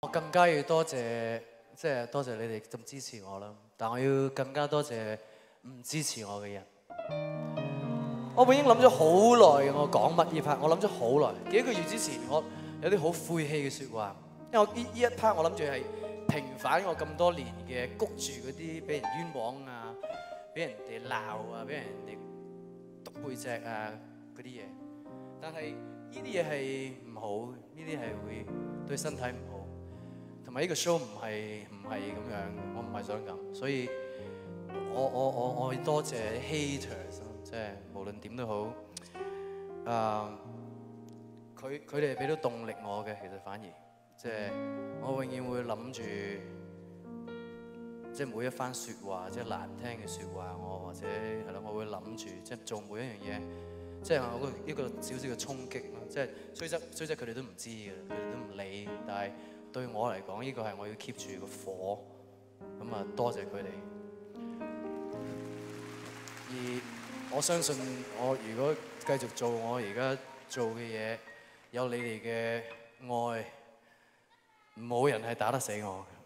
更加要多謝，即係多謝你哋咁支持我啦。但我要更加多謝唔支持我嘅人。我已經諗咗好耐嘅，我講乜呢 part？ 我諗咗好耐，幾個月之前我有啲好晦氣嘅説話，因為我呢一 part 我諗住係平反我咁多年嘅谷住嗰啲俾人冤枉啊，俾人哋鬧啊，俾人哋篤背脊啊嗰啲嘢。但係呢啲嘢係唔好，呢啲係會對身體唔好，同埋呢個 show 唔係咁樣，我唔係想咁，所以我要多謝 haters。即係無論點都好，佢哋俾到動力我嘅，其實反而即係我永遠會諗住，即係每一番説話，即係難聽嘅説話，我或者係咯，我會諗住即係做每一樣嘢，即係我一個少少嘅衝擊咯。即係雖則佢哋都唔知嘅，佢哋都唔理，但係對我嚟講，呢個係我要 keep 住個火。咁啊，多謝佢哋。而我相信我如果繼續做我而家做嘅嘢，有你哋嘅愛，冇人係打得死我嘅。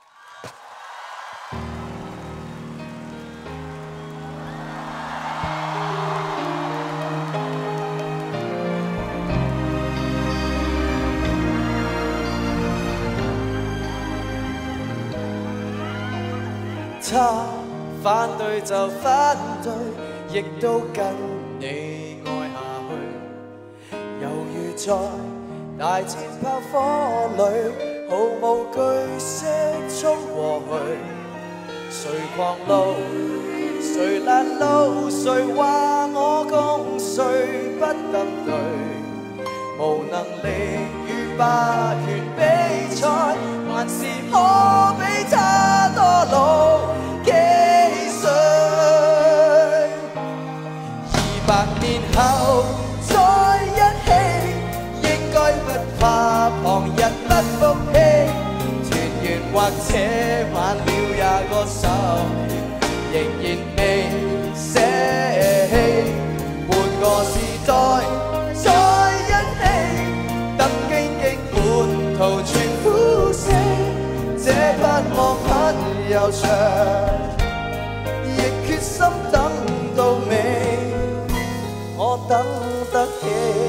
他反對就反對，亦都跟你愛下去，猶如在大戰炮火裏，毫無懼色衝過去。誰狂怒，誰攔路，誰話我共誰不登對，無能力與霸權比賽，還是可比他多勞。200年後再一起，應該不怕旁人不服氣。團圓或者晚了也個10年，仍然未捨棄。換個時代再一起，等荊棘滿途全呼聲。這盼望很悠長，亦決心等到尾。我等得起。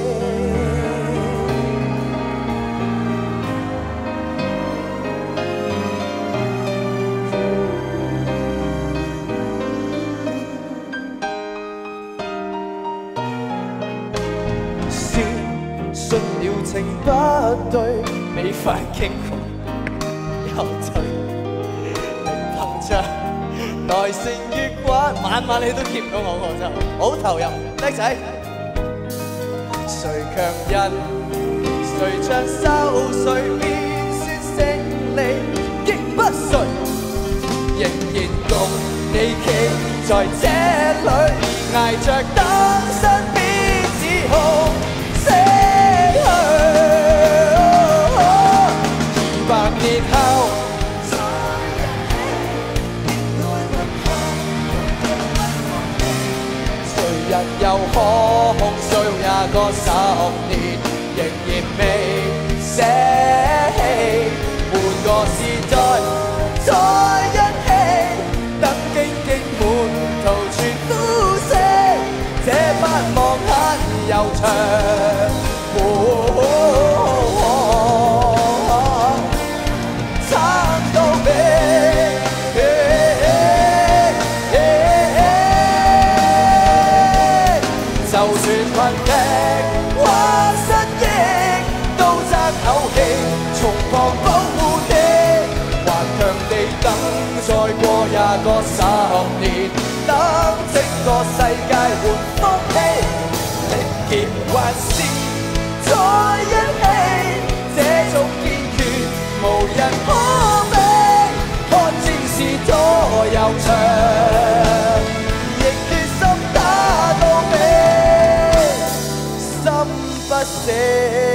先信了情不對，你快驚恐又退，零膨脹，耐性越慣，晚晚你都見唔到我真係好投入。叻仔，誰強人，誰唱首，誰便算勝利，擊不碎，仍然共你企在這裏，捱着等身邊指控死去。200年後。人又可控訴也個10年，仍然未捨棄。換個時代再一起，等荊棘滿途全呼聲。這盼望很悠長，撐到尾。就算困敵或失憶，都爭口氣，從旁保護你，頑強地等再過20個10年，等整個世界換風氣，力竭還是在一起，這種堅決無人可比，看戰事多悠長，亦決心打到尾。不死。